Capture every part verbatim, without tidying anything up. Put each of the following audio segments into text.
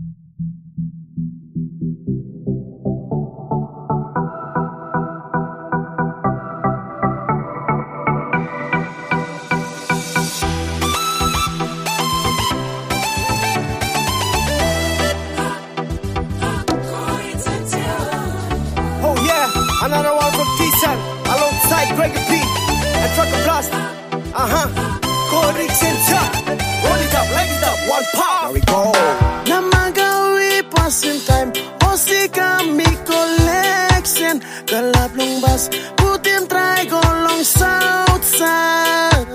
Another one from T-San, alongside Greg P and Trucker Blast. Uh-huh, Coding Center. Roll it up, light it up, one power. There we go. Namagawi passing time, Osi kami collection. Kalap ng bus, putin try go long south side.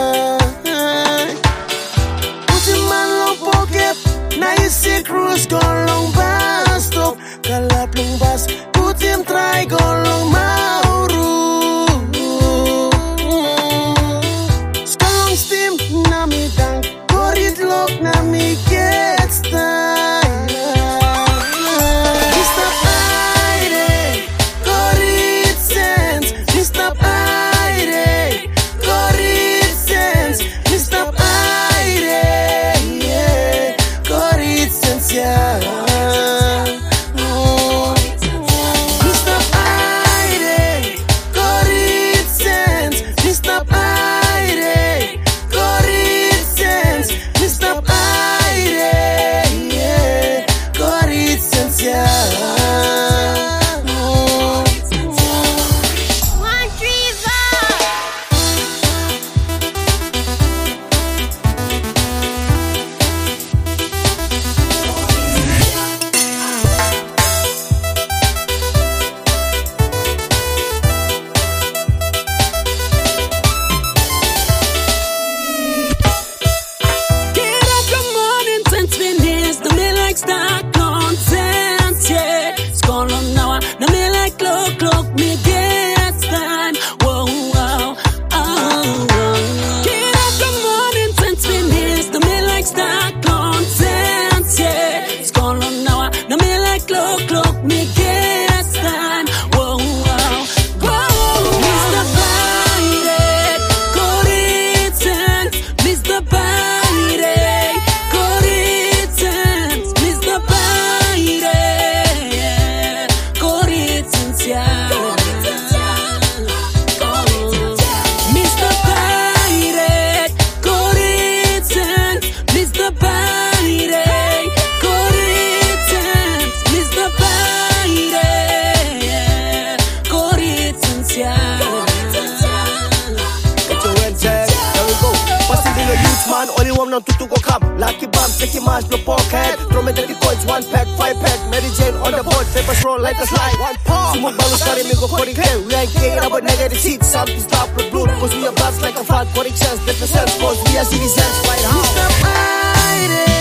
Putin man long pocket, naisi cruise go long bus stop. Kalap ng bus, putin try go long Mauru. Skalong steam nami dang, korit lock nami get style. Mister Aire, korit sense. Mister Aire, korit sense. Mister Aire, yeah, korit sense, yeah. Only one now tutu go come. Lucky bomb, sticky mash, no pocket. Throw me thirty coins, one pack, five pack. Mary Jane on the board, papers roll like a slide. One paw. Sumut balus carry me go coding clear. We ain't caring about negative seats. Something stop the blood. Cause we are blast like a flat coding chance. That the sense cause we are citizens. Right how? Mister Aire.